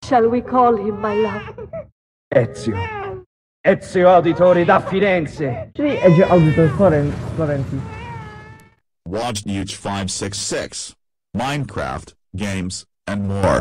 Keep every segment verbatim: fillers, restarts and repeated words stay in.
shall we call him, my love? Ezio. Ezio Auditore da Firenze. Czyli Ezio Auditor z Floren- z Florencji. Watch Nuge five six six, Minecraft, games, and more.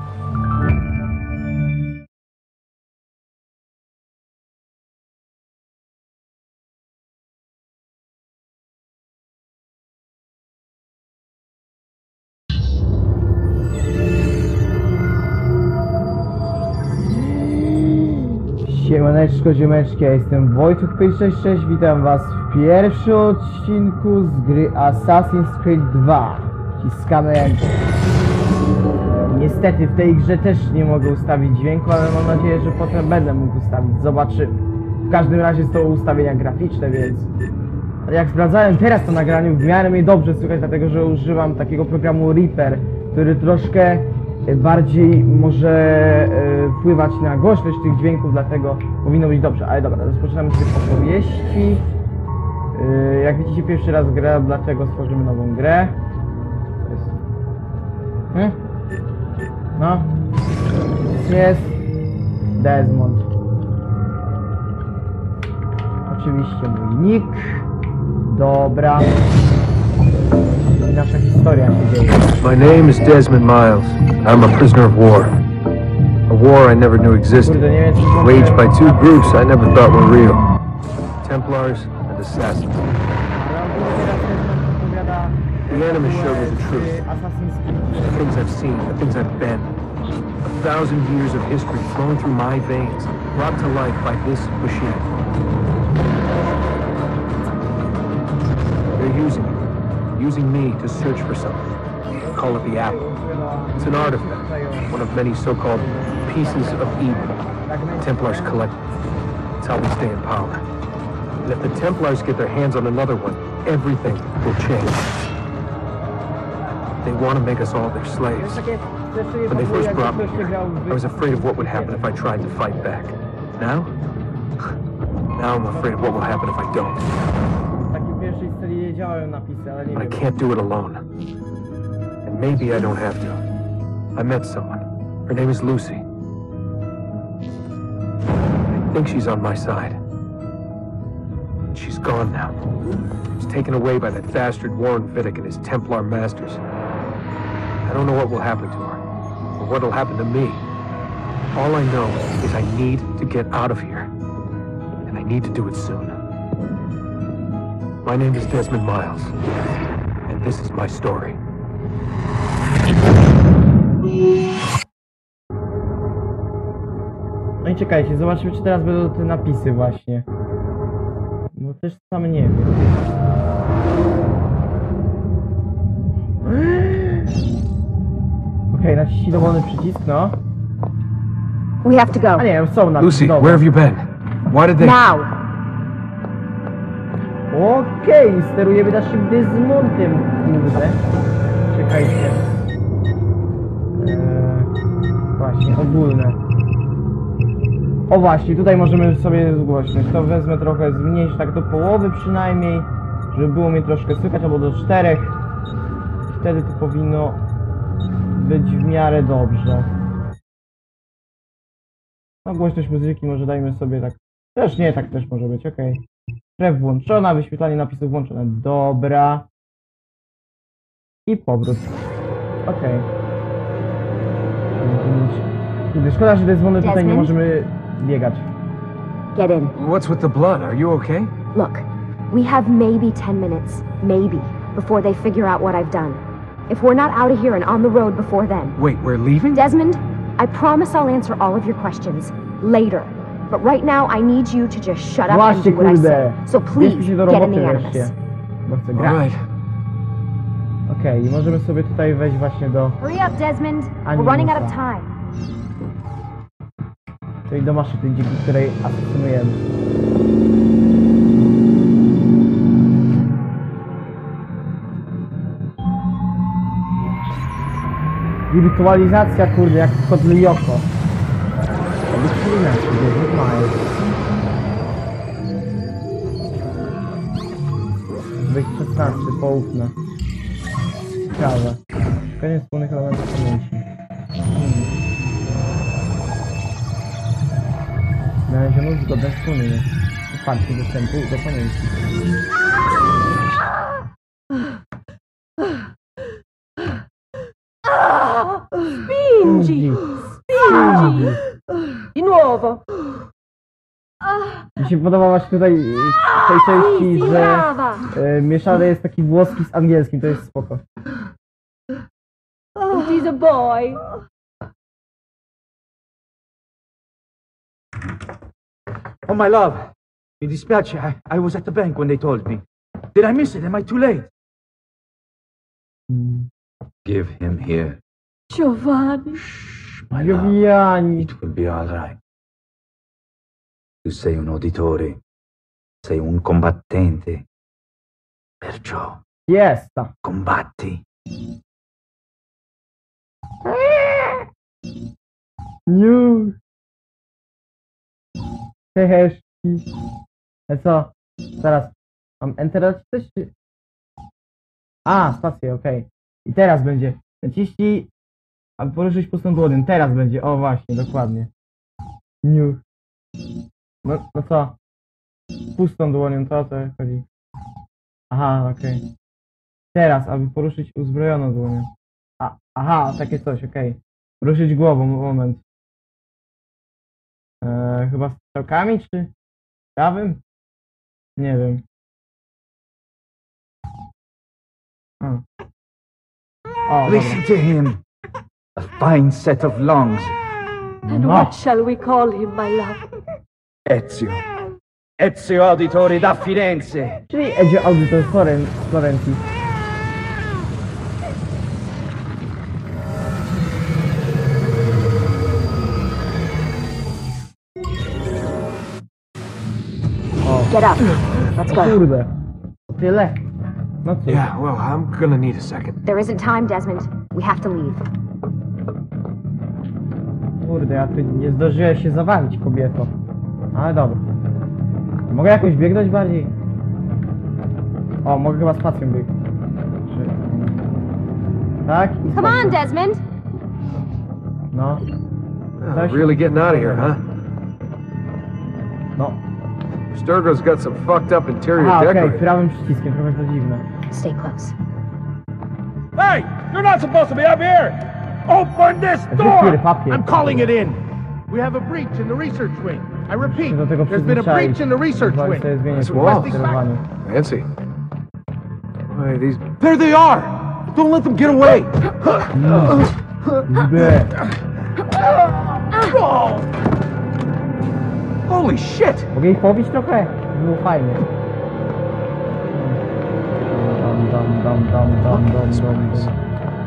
Siemaneczko, ziomeczki, ja jestem Wojtuch pięć sześć sześć, witam was w pierwszym odcinku z gry Assassin's Creed dwa. Ściskamy ręce. Niestety w tej grze też nie mogę ustawić dźwięku, ale mam nadzieję, że potem będę mógł ustawić, zobaczymy. W każdym razie są ustawienia graficzne, więc... Ale jak sprawdzałem teraz to nagranie, w miarę mnie dobrze słychać, dlatego że używam takiego programu Reaper, który troszkę bardziej może e, wpływać na głośność tych dźwięków, dlatego powinno być dobrze. Ale dobra, rozpoczynamy sobie opowieści. E, jak widzicie, pierwszy raz grę, dlaczego stworzymy nową grę? To jest... Hmm? No. Jest Desmond. Oczywiście mój nick. Dobra. I nasza historia się dzieje. My name is Desmond Miles. I'm a prisoner of war. A war I never knew existed, waged by two groups I never thought were real. Templars and Assassins. The anime showed me the truth. The things I've seen, the things I've been. A thousand years of history flowing through my veins, brought to life by this machine. They're using it. Using me to search for something. Call it the Apple. It's an artifact, one of many so-called pieces of evil. Templars collect it. It's how we stay in power. And if the Templars get their hands on another one, everything will change. They want to make us all their slaves. When they first brought me here, I was afraid of what would happen if I tried to fight back. Now? Now I'm afraid of what will happen if I don't. But I can't do it alone. And maybe I don't have to. I met someone. Her name is Lucy. I think she's on my side. She's gone now. She's taken away by that bastard Warren Vidic and his Templar masters. I don't know what will happen to her, or what will happen to me. All I know is I need to get out of here. And I need to do it soon. My name is Desmond Miles, and this is my story. No i czekajcie, zobaczmy, czy teraz będą te napisy właśnie. Bo też sam nie wiem. Okej, okay, naciśnij dowolny przycisk, no. We have to go. A nie, są napisy. Lucy, dobra. where have you been? Why did they... Now! Okej, okay, sterujemy naszym Desmondem, kurde. Czekajcie. Eee, właśnie, ogólne. O właśnie, tutaj możemy sobie zgłośnić. To wezmę trochę, zmniejszę tak do połowy przynajmniej, żeby było mnie troszkę słychać, albo do czterech. Wtedy to powinno być w miarę dobrze. No głośność muzyki może dajmy sobie tak. Też nie, tak też może być, okej. Okay. Krew włączona, wyświetlanie napisów włączone. Dobra. I powrót. Okej. Okay. Szkoda, że Desmondy tutaj nie możemy biegać. Get in. What's with the blood? Are you okay? Look, we have maybe ten minutes, maybe, before they figure out what I've done. If we're not out of here and on the road before then. Wait, we're leaving? Desmond, I promise I'll answer all of your questions later. But right now, I need you to just shut up Właśnie, and do what I say. kurde. So please, Bierzmy się do get in roboty the wreszcie. Animus. Bo chcę grać. Alright. Okej, okay, i możemy sobie tutaj wejść właśnie do... Hurry up, Desmond. We're running out of time. Czyli do maszyny, dzięki której asystujemy. Wirtualizacja, kurde, jak w Kod Lyoko. Wirtualizacja, gdzie mają. Wyjść szesnaście, poufne. Ciekawe. Koniec wspólnych elementów pamięci. Hmm. Znaleziono zgodne wspólnie. Otwarcie dostępu do pamięci. Spingi! Spingi! Di nuovo! Mi się podoba właśnie tutaj w tej części, że Brava! e, mieszany jest taki włoski z angielskim, to jest spoko. It is a boy! Oh, my love. Mi dispiace. I, I was at the bank when they told me. Did I miss it? Am I too late? Give him here. Giovanni! My love. Giovanni. It will be all right. Tu sei un uditore. Sei un combattente. Perciò Fiesta. combatti. New. Heheszki. E co? Teraz mam enterać coś czy... A, spację, okej. I teraz będzie. Naciśnij, aby poruszyć pustą dłonią. Teraz będzie, o właśnie, dokładnie. New. No, no co? Pustą dłonią, to o co chodzi? Aha, okej. Teraz, aby poruszyć uzbrojoną dłonią. A, aha, takie coś, okej. Ruszyć głową, moment. Eee, chyba strzałkami, czy prawym? Nie wiem. A. O, dobra. Listen to him. A fine set of lungs. And No. what shall we call him, my love? Ezio. Ezio Auditore da Firenze. Czyli Ezio Auditor z Floren- z Florencji. Get up. Let's O go. kurde. Tyle. No cóż. Yeah, well, I'm gonna need a second. There isn't time, Desmond. We have to leave. Kurde, ja tu nie zdążyłem się zawalić, kobieto. Ale dobra. Mogę jakoś biegnąć bardziej? O, mogę chyba spacją biegać. Czy... Tak? I Come on, spacją. Desmond. No, Oh, Nice. really getting out of here, huh? no. Sturgo's got some fucked up interior Aha, okej, decorating. prawym przyciskiem, trochę to dziwne. Stay close. Hey, you're not supposed to be up here. Open this Wypier papier. I'm calling it in. We have a breach in the research wing. I repeat, Do tego there's been a przyzwyczaić. breach in the research Uwagi wing. sobie zmienię Nice tu wall. w sterowaniu. Fancy. Why, these... There they are! Don't let them get away! B. Holy shit! Mogę ich pobić trochę? Było fajnie. Dam, dam, dam, dam, dam, dam, dam, dam.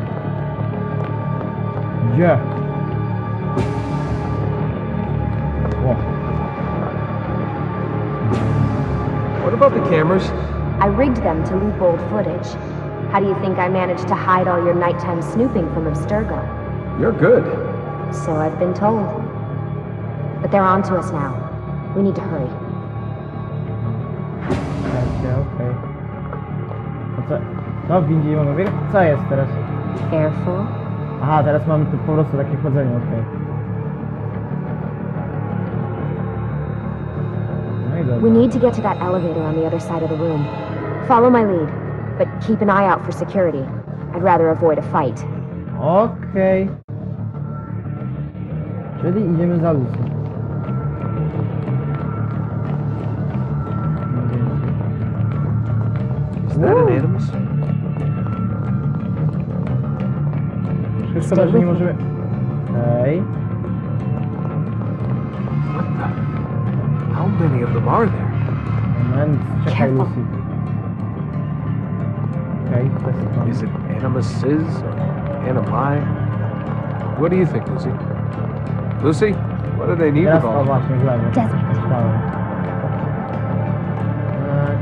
Gdzie? O. What about the cameras? I rigged them to loop old footage. How do you think I managed to hide all your nighttime snooping from Abstergo? You're good. So I've been told. But they're on to us now. We need to hurry. Okej, okej. A co? No, w windzie nie mogę biegać? Co jest teraz? Careful. Aha, teraz mamy tu po prostu takie chodzenie, okej. No i We dobra. need to get to that elevator on the other side of the room. Follow my lead, but keep an eye out for security. I'd rather avoid a fight. Okej. Czyli idziemy za Lucy. Is that an animus? Szkoda, że nie możemy... Ej. What the? How many of them are there? Moment, czekaj Careful. Lucy. Okej, to jest tam. Is it animuses or animi? What do you think, Lucy? Lucy, what do they need Teraz with o all właśnie, w lewo. Desmond. Czytałem. Eee.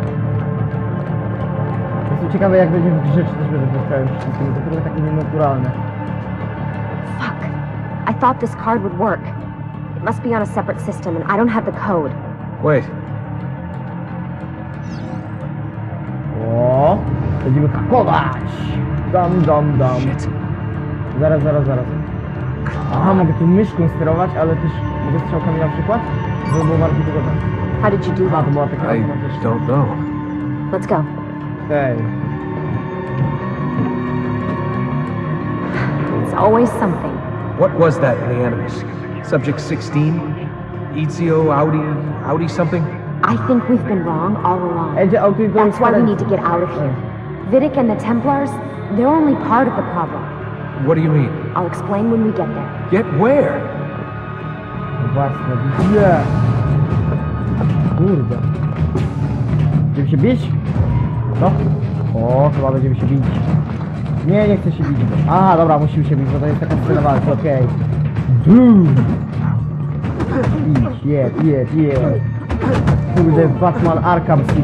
Jestem ciekawy jak będzie w grze, czy też będę postawił przyciskiem, to trochę takie nienaturalne. Fuck. I thought this card would work. It must be on a separate system, and I don't have the code. Wait, O, będziemy hakować! Dam, dam, dam. shit. Zaraz, zaraz, zaraz. Aha, mogę tu myszką sterować, ale też mogę strzałkami na przykład? To było bardzo wygodne. How did you do A, that? to była taka I automatyczna. don't know. Let's go. Okej. It's always something. What was that in the Animus? Subject sixteen? Ezio, Audi, Audi something? I think we've been wrong all along. Ejdzie auto i to That's jest why we talent. need to get out of here. Vidic and the Templars, they're only part of the problem. What do you mean? I'll explain when we get there. Get where? No właśnie, gdzie? Kurde. Będziemy się bić? No. O, chyba będziemy się bić. Nie, nie chcę się bić. A, dobra, musimy się bić, bo to jest taka scena walki, okej. Boom! Bić, jeb, jeb, jeb. Kurde, Batman Arkham City.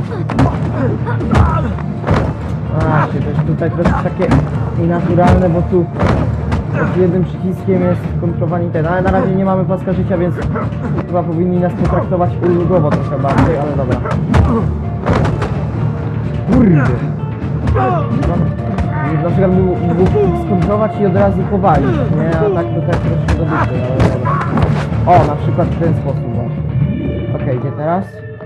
A, się też tutaj to jest takie nienaturalne, bo tu pod jednym przyciskiem jest kontrolowanie ten, ale na razie nie mamy paska życia, więc chyba powinni nas potraktować ulgowo trochę bardziej, ale dobra. Kurde! Na przykład mógł skontrolować i od razu powalić, nie? A tak to tak troszkę do dupy, ale dobra. O, na przykład w ten sposób właśnie. Okej, okay, gdzie teraz?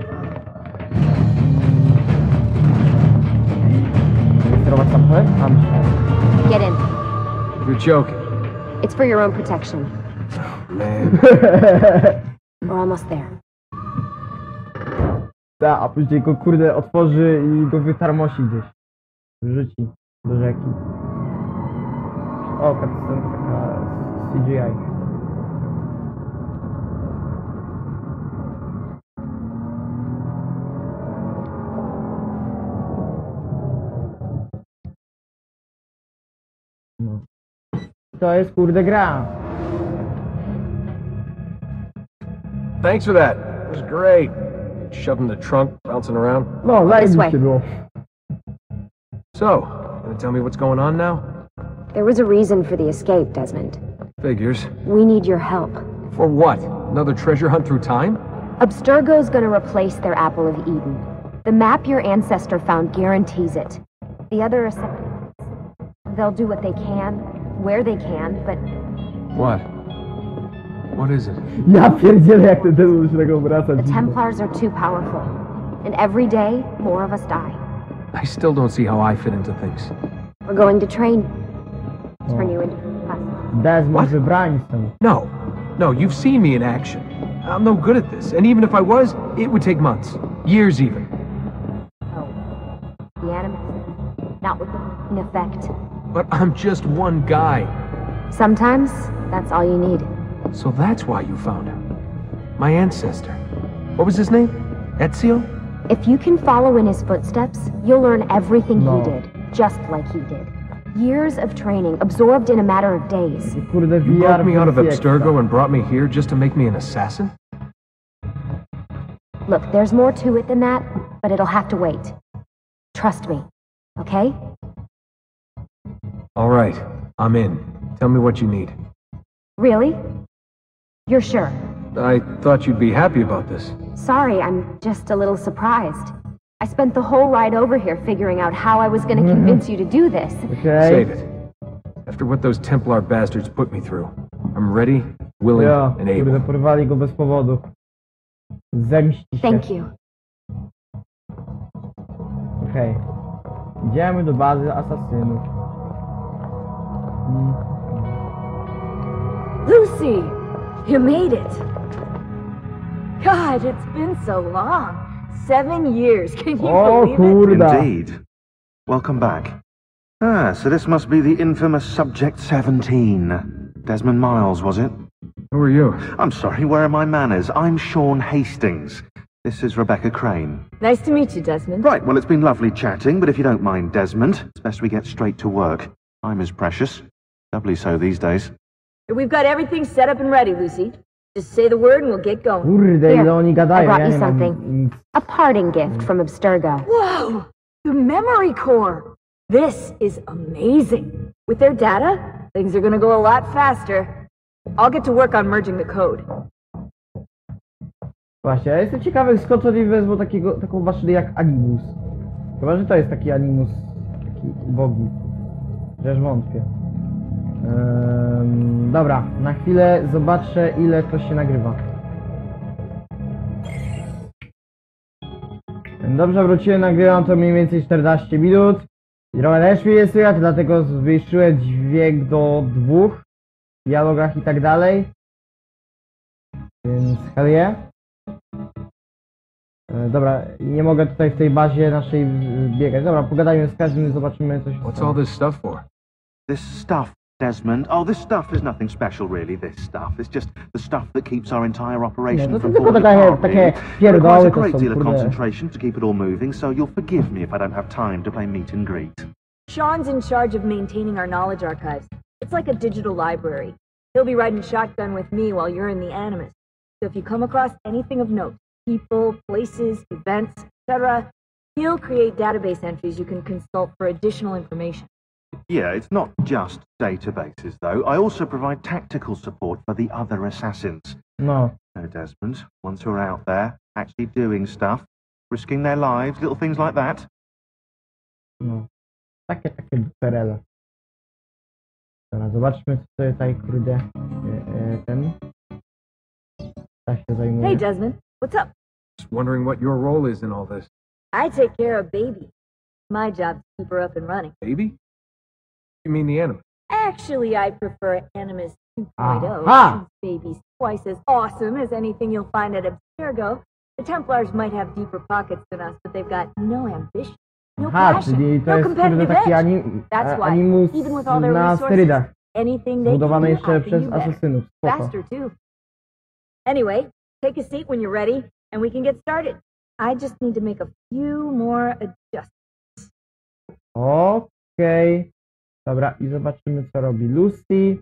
Mogę sterować samochodem? A, myślałem. Get in. You're joking. It's for your own protection. Man. We're almost there. Ta, a później go kurde otworzy i go wytarmosi gdzieś. Wrzuci do rzeki. O, to taka C G I. No. To jest kurde gra. Thanks for that. It was great. Shoved in the trunk, bouncing around. No, way. zajebiście było. So, gonna tell me what's going on now? There was a reason for the escape, Desmond. Figures. We need your help. For what? Another treasure hunt through time? Abstergo's gonna replace their Apple of Eden. The map your ancestor found guarantees it. The other is... They'll do what they can, where they can, but What? What is it? Ja pierdzielę, jak ten ten się tego obraca. the Templars are too powerful. And every day, more of us die. I still don't see how I fit into things. We're going to train. Turn you into us. Desmond What? wybrańcem. No. No, you've seen me in action. I'm no good at this, and even if I was, it would take months. Years even. Oh. The Animus. Not with the effect. But I'm just one guy. Sometimes, that's all you need. So that's why you found him. My ancestor. What was his name? Ezio? If you can follow in his footsteps, you'll learn everything No. he did, just like he did. Years of training, absorbed in a matter of days. Kurde, You V R broke me out of wersji ekstra. Abstergo and brought me here just to make me an assassin? Look, there's more to it than that, but it'll have to wait. Trust me, okay? All right, I'm in. Tell me what you need. Really? You're sure? I thought you'd be happy about this. Sorry, I'm just a little surprised. I spent the whole ride over here figuring out how I was gonna convince you to do this. Okej. Save it. After what those Templar bastards put me through, I'm ready, willing, Ja, and kurde, able. porwali go bez powodu. Zemści się. Thank you. Okej. Idziemy do bazy asasynów. Mm. Lucy! You made it! God, it's been so long. Seven years, can you O believe it? kurda. Indeed. Welcome back. Ah, so this must be the infamous Subject seventeen. Desmond Miles, was it? Who are you? I'm sorry, where are my manners? I'm Sean Hastings. This is Rebecca Crane. Nice to meet you, Desmond. Right, well, it's been lovely chatting, but if you don't mind, Desmond, it's best we get straight to work. Time is precious. Doubly so these days. We've got everything set up and ready, Lucy. Just say the word and we'll get going. Kurde, Here, ile oni I gadają, brought ja you nie mam something. nic. A parting gift from Abstergo. Whoa! The memory core! This is amazing. With their data, things are gonna go a lot faster. I'll get to work on merging the code. Właśnie, ja jestem ciekawy, skąd oni wezmą takiego, taką maszynę jak Animus. Chyba, że to jest taki Animus, taki ubogi. Chociaż wątpię. Ehm, dobra, na chwilę zobaczę, ile to się nagrywa. Dobrze, wróciłem, nagrywam to mniej więcej czternaście minut. Trochę też mnie nie słychać, dlatego zwiększyłem dźwięk do dwóch w dialogach i tak dalej. Więc hell yeah. E, dobra, nie mogę tutaj w tej bazie naszej biegać. Dobra, pogadajmy z każdym, zobaczymy coś. What's all this stuff for? This stuff, Desmond. Oh, this stuff is nothing special, really. This stuff. It's just the stuff that keeps our entire operation No, to from tylko falling takie, apart, takie really. It requires pierdoły a to great są, deal of kurde. concentration to keep it all moving, so you'll forgive me if I don't have time to play meet and greet. Sean's in charge of maintaining our knowledge archives. It's like a digital library. He'll be riding shotgun with me while you're in the Animus. So if you come across anything of note, people, places, events, et cetera, he'll create database entries you can consult for additional information. Yeah, it's not just databases, though. I also provide tactical support for the other assassins. No. No, Desmond, ones who are out there, actually doing stuff, risking their lives, little things like that. No. Takie, takie duperele. Dobra, zobaczmy, co tutaj, kurde, e, e, ten... Tak się zajmuje. Hey, Desmond, what's up? Just wondering what your role is in all this. I take care of Baby. My job to keep her up and running. Baby? You mean the Animus? Actually, I prefer Animus two point oh. Aha! Since Baby's twice as awesome as anything you'll find at Abstergo. The Templars might have deeper pockets than us, but they've got no ambition, no Aha, passion, czyli to no jest, kurde, competitive taki edge. anim, That's why, animus even with all their na resources, sterydach. anything they Zbudowany can do, jeszcze I can przez do better. asesynów. Spoko. Faster, too. Anyway, take a seat when you're ready, and we can get started. I just need to make a few more adjustments. Okej. Dobra, i zobaczymy, co robi Lucy.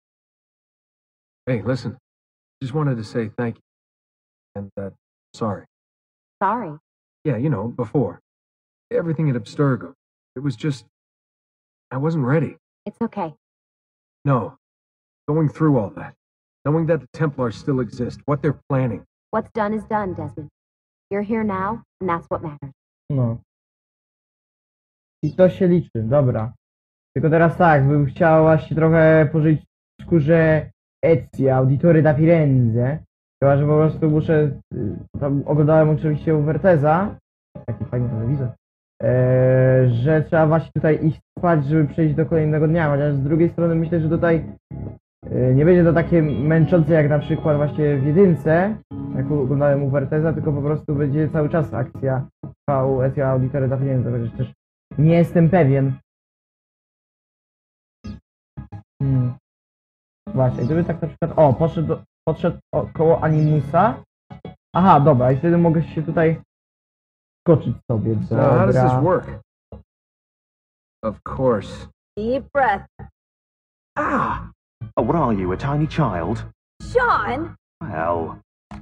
Hey, listen. Just wanted to say thank you. And, uh, sorry. Sorry. Yeah, you know, before. Everything at Abstergo. It was just... I wasn't ready. It's okay. No. Going through all that. Knowing that the Templars still exist. What they're planning. What's done is done, Desmond. You're here now, and that's what matters. No. I to się liczy, dobra. Tylko teraz tak, bym chciał właśnie trochę pożyć w skórze Ezio, Auditore da Firenze. Chyba, że po prostu muszę... Tam oglądałem oczywiście u Werteza. Taki fajny telewizor. Eee, że trzeba właśnie tutaj iść spać, żeby przejść do kolejnego dnia. Chociaż z drugiej strony myślę, że tutaj e, nie będzie to takie męczące jak na przykład właśnie w jedynce, jak oglądałem u Werteza, tylko po prostu będzie cały czas akcja u Ezio Auditore da Firenze, chociaż też nie jestem pewien. Hmm. Właśnie, gdyby tak na przykład... O, podszedł, do, podszedł o, koło Animusa. Aha, dobra, i wtedy mogę się tutaj skoczyć sobie. So how does this Dobra. work? Of course. Deep breath. Ah! Oh, what are you, a tiny child? Sean! Well,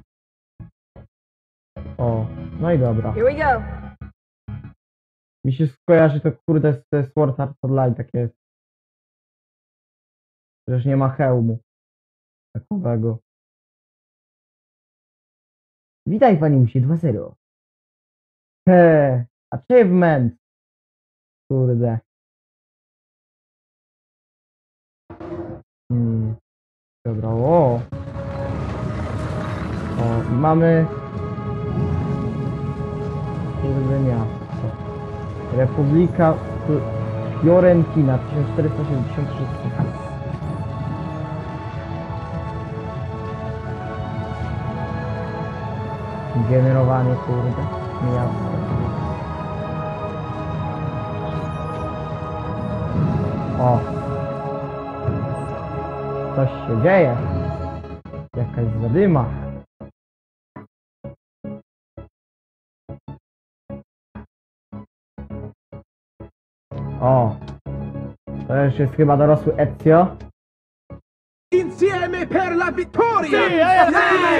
O, no i dobra. Here we go. Mi się skojarzy to kurde ze Sword Art Online, takie... Przecież nie ma hełmu takowego. Witaj, Paniusie dwa zero. He, achievement. Kurde. Hmm. Dobra, o. O, i mamy... Kurde miasto. Republika Fiorentina, tysiąc czterysta siedemdziesiąt trzy. Generowanie, kurde, miasto. O! Coś się dzieje. Jakaś zadyma. O! To już jest chyba dorosły Ezio. Insieme per la vittoria! Sì, Jest!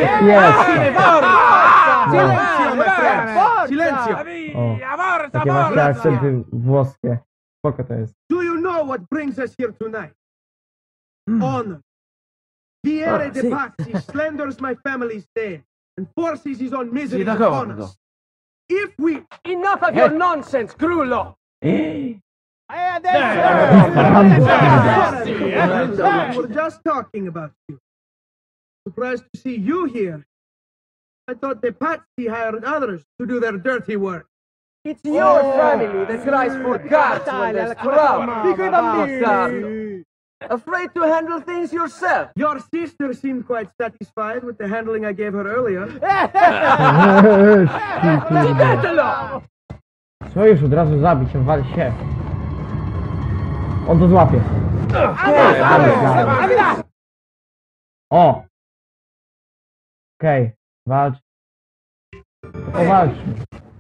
Silenzio, my friends! Silenzio! O, takie właśnie akcenty włoskie. Spoko to jest. Do you know what brings us here tonight? Honor. Viere de Pazzi slanders my family's name and forces his own misery upon us. If we... Enough of your nonsense, Grullo! We were just talking about you. Surprised to see you here. I thought the Patsy hired others to do their dirty work. It's your family that cries for cards when there's trouble. Afraid to handle things yourself. Your sister seemed quite satisfied with the handling I gave her earlier. Co już od razu zabić, wal się. On to złapie. O! Okej, okay. Walcz. To powalczmy.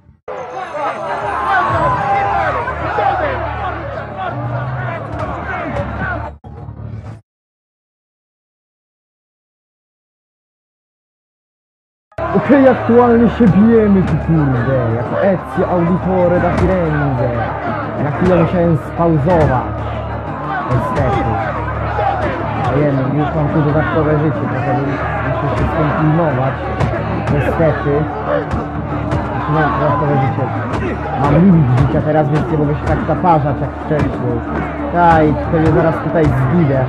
Okej, okay, aktualnie się bijemy tu, kurde, jako Ezio Auditore da Firenze. Na chwilę musiałem spauzować. Niestety. Wiem, już mam tu dodatkowe życie, dlatego muszę się skompilnować. Niestety. Już mam dodatkowe życie. Mam limit życia teraz, więc nie mogę się tak zaparzać jak wcześniej. Tak, i pewnie zaraz tutaj zginę.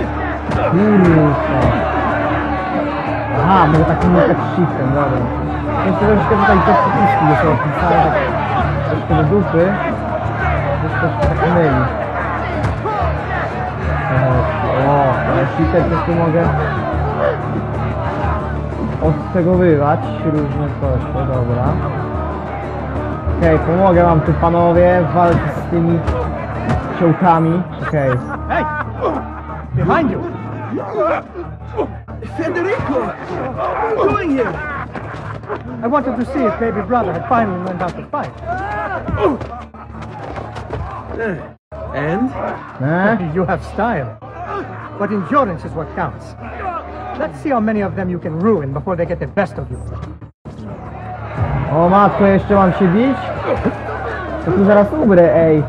Kurczę. Aha, mogę tak unikać shiftem, dobra. Więc troszkę tutaj te przyciski są opisane tak troszkę do dupy. Już troszkę tak myli. O, ale shiftem też tu mogę odstegowywać różne coś, dobra. Okej, okay, pomogę wam tu panowie walczyć z tymi ciołkami. Okej. Okay. Hey! Behind you! Federico! What are you doing here? I wanted to see if baby brother had finally learned how to fight. And? Eh? You have style. But endurance is what counts. Let's see how many of them you can ruin before they get the best of you. O matko, jeszcze mam się bić? To tu zaraz umrę, ej.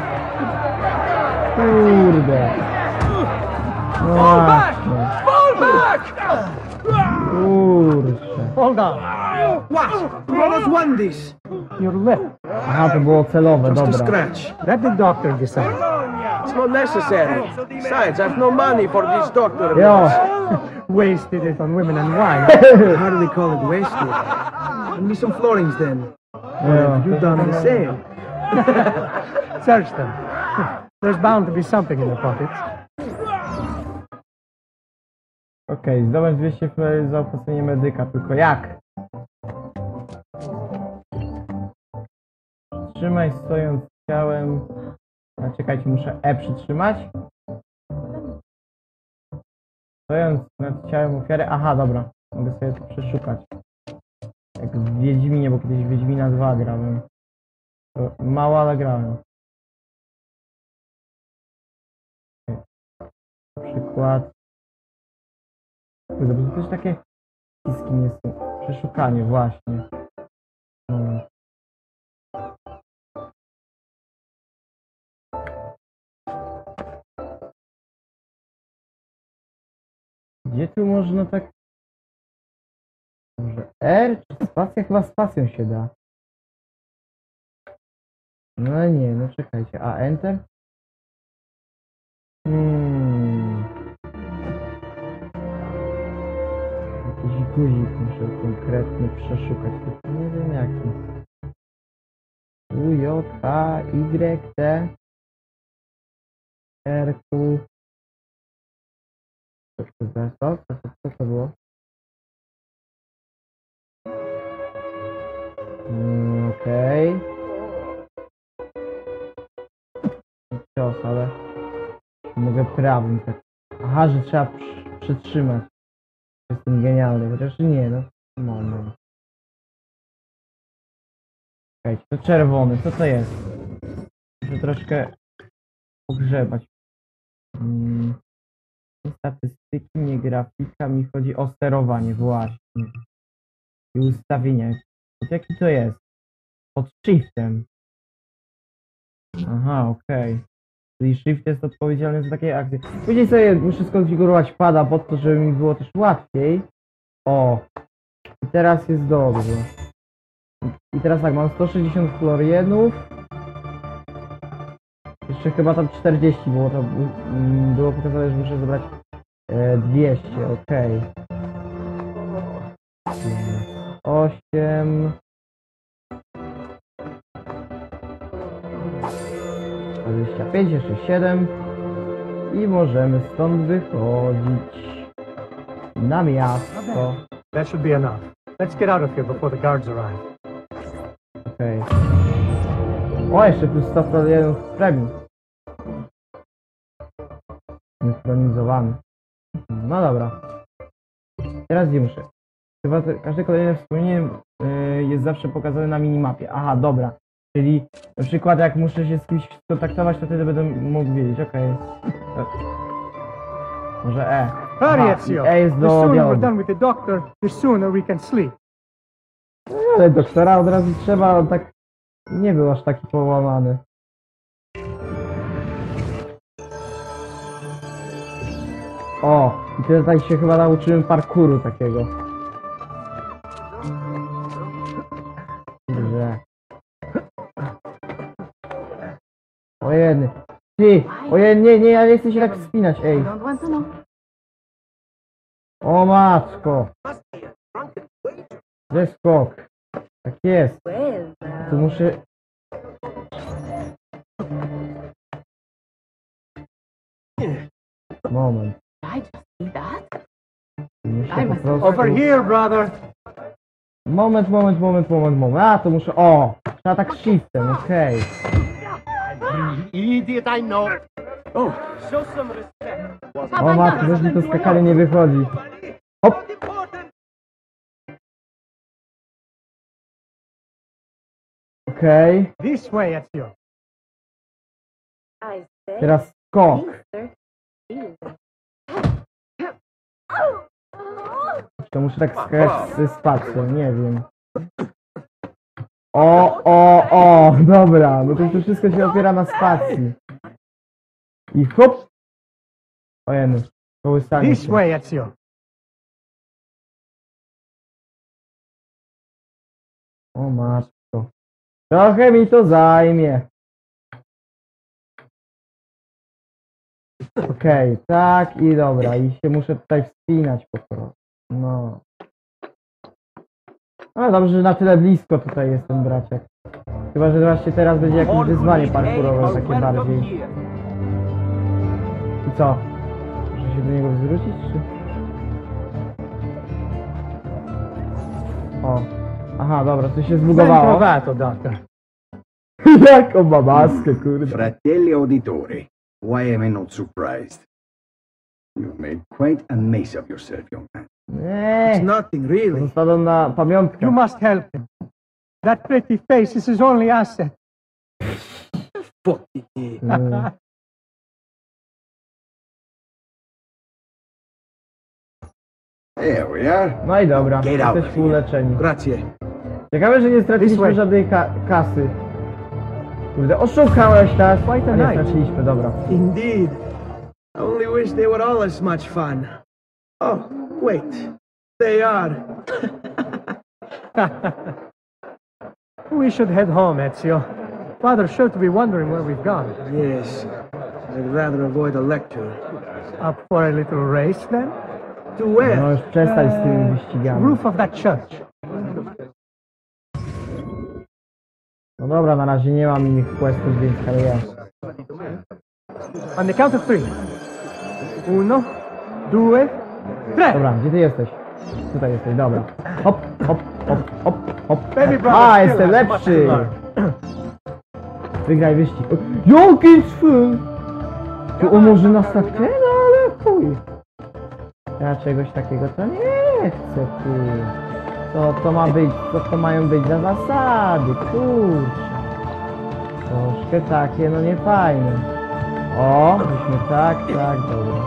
Kurde. No właśnie. Kurczę. Hold on. What? What was one this? Your lip. Aha, to było celowe, Just a dobra. scratch. Let the doctor decide. It's not necessary. Besides, I've no money for this doctor. Jo. Wasted it on women and wine. How do they call it wasted? Give me some florins then. Jo. You done the same. Search them. There's bound to be something in the pockets. Okej, okay, zdobądź dwieście flery za opłacenie medyka, tylko jak? Trzymaj stojąc ciałem. A czekajcie, muszę E przytrzymać. Stojąc nad ciałem ofiary. Aha, dobra. Mogę sobie to przeszukać. Jak w Wiedźminie, bo kiedyś w Wiedźmina dwa grałem. To mało, ale grałem. Okay. Przykład. Kurde, bo to też takie spiski nie są. Przeszukanie, właśnie. No. Gdzie tu można tak... Może R czy spacja? Chyba spacją się da. No nie, no czekajcie. A Enter? Hmm... Jakiś guzik muszę konkretnie przeszukać, tylko nie wiem jaki. U, J, H, Y, T, R, Q. Co to, co, co, co to było? Mm, Okej. Okay. Cios, ale mogę prawym tak. Aha, że trzeba przy, przytrzymać. Jestem genialny, chociaż nie, no. Moment. Czekajcie, to czerwony, co to jest? Muszę troszkę pogrzebać. Hmm. Statystyki, nie grafika, mi chodzi o sterowanie, właśnie. I ustawienia. Jaki to jest? Pod shiftem. Aha, okej. Okay. Czyli shift jest odpowiedzialny za takie akcje. Później sobie muszę skonfigurować pada pod to, żeby mi było też łatwiej. O! I teraz jest dobrze. I teraz tak, mam sto sześćdziesiąt florienów. Jeszcze chyba tam czterdzieści było, to mm, było pokazane, że muszę zebrać e, dwieście, okej. osiem... dwadzieścia pięć, jeszcze siedem. I możemy stąd wychodzić na miasto. That should be enough. Let's get out of here before the guards arrive. Okej. O, jeszcze plus sto jeden premium. Synchronizowany. No dobra. Teraz gdzie muszę? Chyba te, każde kolejne wspomnienie yy, jest zawsze pokazane na minimapie. Aha, dobra. Czyli na przykład jak muszę się z kimś skontaktować, to wtedy będę mógł wiedzieć. Okej. Okay. Może E. Hurry, Ezio. E jest The do sooner we're dialogu. done with the doctor, the sooner we can sleep. Ale doktora od razu trzeba, on tak nie był aż taki połamany. O, i tutaj się chyba nauczyłem parkouru takiego. Że... Ojej, ty, ojej, nie, nie, ja nie chcę się tak wspinać, ej. O matko. Zeskok. Tak jest. Tu muszę... Moment. Muszę po prostu... Over here, brother. Moment, moment, moment, moment, moment. A, to muszę... O! Trzeba tak shiftem, okej. Idiot, I know. Oh, show some respect. O matko, też mi to skakanie nie wychodzi. Hop! Okej. This way, Ezio. Teraz skok. To muszę tak skakać ze spacją, nie wiem. O, o, o, dobra, no to, to wszystko się opiera na spacji. I hop! Ojej, kołysanie This się. way, Ezio. O matko. Trochę mi to zajmie. Okej, okay, tak i dobra, i się muszę tutaj wspinać po prostu. No. No dobrze, że na tyle blisko tutaj jest ten braciak. Chyba, że właśnie teraz będzie jakieś wyzwanie parkurowe takie bardziej. I co? Muszę się do niego zwrócić, czy? O. Aha, dobra, to się zbugowało. Jak on ma maskę, kurde. Fratelli auditori, why am I not surprised? You've made quite a mess of yourself, young man. Nie. It's nothing, really. Zostaną na pamiątkę. You must help him. That pretty face is his only asset. Fuck it. Mm. There we are. No i dobra, Get out jesteśmy of here. uleczeni. Grazie. Ciekawe, że nie straciliśmy żadnej ka kasy. Kurde, oszukałeś nas. Quite a A nie night. straciliśmy, dobra. Indeed. I only wish they were all as much fun. Oh, wait. They are. We should head home, Ezio. Father's sure to be wondering where we've gone. Yes. I'd rather avoid a lecture. Up for a little race, then? To where? No już przestań z tymi wyścigami. Roof of that church. No dobra, na razie nie mam innych questów, więc ale ja. On the count of three. Uno, due, tre. Dobra, gdzie ty jesteś? Tutaj jesteś, dobra. Hop, hop, hop, hop, hop. Baby brother A, still jestem has much lepszy! to learn. Wygraj wyścig. Jaki swój! Tu o może nas tak ten, ale chuj. Ja czegoś takiego to nie chcę, tu. Co to ma być? Co to mają być za zasady? Kurczę. Troszkę takie, no nie fajne. O, myśmy tak, tak, dobra.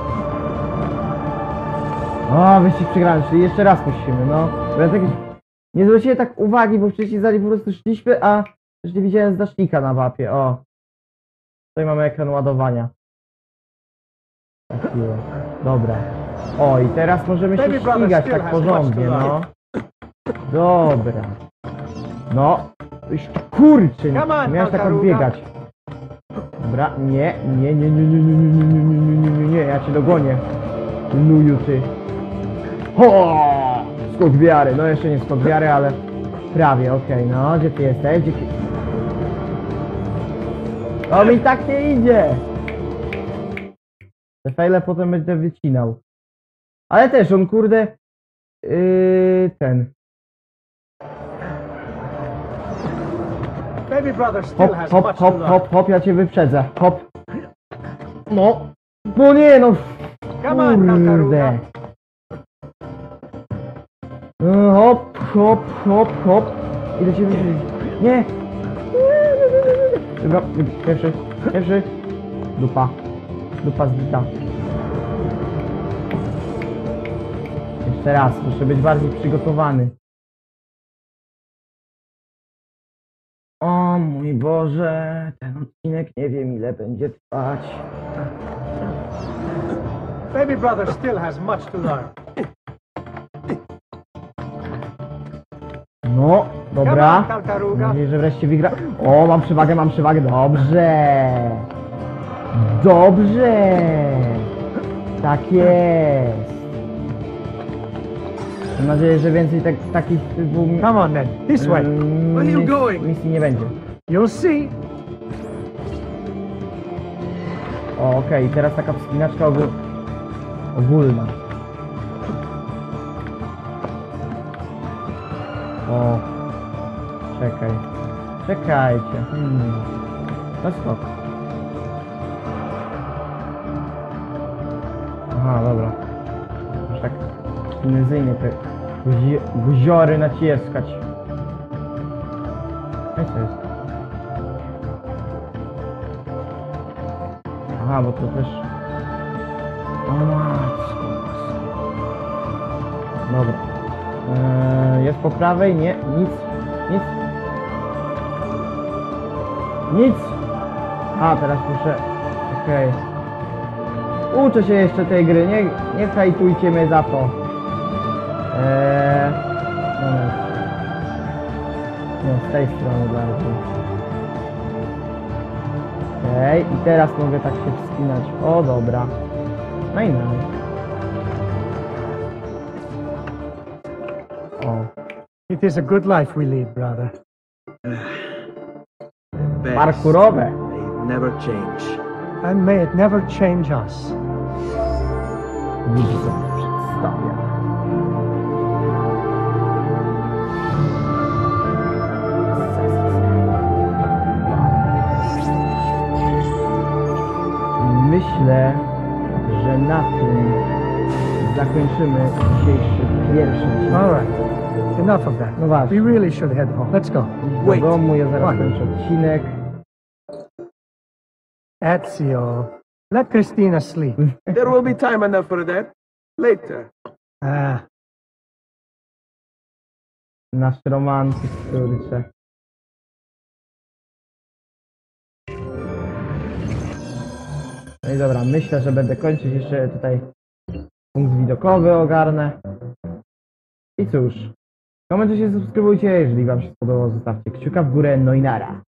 O, wyścig przegrany, czyli jeszcze raz musimy, no. Bo ja tak nie zwróciłem tak uwagi, bo wcześniej za nim po prostu szliśmy, a też nie widziałem znacznika na mapie, o. Tutaj mamy ekran ładowania. Takiego. Dobra. O, i teraz możemy się Baby brother ścigać still tak has much porządnie, to learn. no. Dobra. No. Już kurczę, nie Come on, miałeś tak Tartaruga. odbiegać. Dobra, nie, nie, nie, nie, nie, nie, nie, nie, nie, nie, nie, nie, nie, ja cię dogonię. Nuju ty. Ho! Skok wiary, no jeszcze nie skok wiary, ale prawie, okej, okay, no, gdzie ty jesteś? Gdzie ty... O, mi tak nie idzie! Te fejle potem będę wycinał. Ale też on, kurde, yy, ten. Baby brother still Hop, has hop, much hop, to hop, hop, ja cię wyprzedzę. Hop. No. No nie, no. Come on, Kurde. No, hop, hop, hop, hop. Ile cię wyprzedzić? Nie. Dobra, pierwszy, pierwszy. Dupa. Dupa zbita. Jeszcze raz, muszę być bardziej przygotowany. O mój Boże, ten odcinek nie wiem ile będzie trwać. Baby brother still has much to learn. No, dobra. Come on, Kalkaruga. Mam nadzieję, że wreszcie wygra. O, mam przewagę, mam przewagę. Dobrze. Dobrze. Tak jest. Mam nadzieję, że więcej tak, takich typu... Come on then, this way. Mm, Where are you mis- going? Misji nie będzie. You'll see. O, okej, okay. Teraz taka wspinaczka ogól... ogólna. O, czekaj. Czekajcie. Hmm. No skok. Aha, dobra. Już tak finezyjnie te guzi guziory naciskać. No i co jest? Aha, bo to też... O matko. Dobra. Eee, jest po prawej? Nie, nic. Nic. Nic. A, teraz muszę... Okej. Okay. Uczę się jeszcze tej gry, nie, nie hajtujcie mnie za to. Eee... Moment. No, z tej strony bardziej. Okej, okay. I teraz mogę tak się wspinać. O, dobra. No i dalej. O. It is a good life we lead, brother. Parkurowe. Never change. And may it never change us. Widzę, co przedstawia. Myślę, że na tym zakończymy dzisiejszy pierwszy odcinek. All right. Enough of that. No właśnie. We really should head home. Let's go. Do domu, ja zaraz What? kończę odcinek. Ezio. Let Christina sleep. There will be time enough for that. Later. Ah, Nasz romantyk, kurczę. No i dobra, myślę, że będę kończyć jeszcze tutaj punkt widokowy ogarnę. I cóż, komentujcie, subskrybujcie, jeżeli wam się spodobało, zostawcie kciuka w górę, no i nara.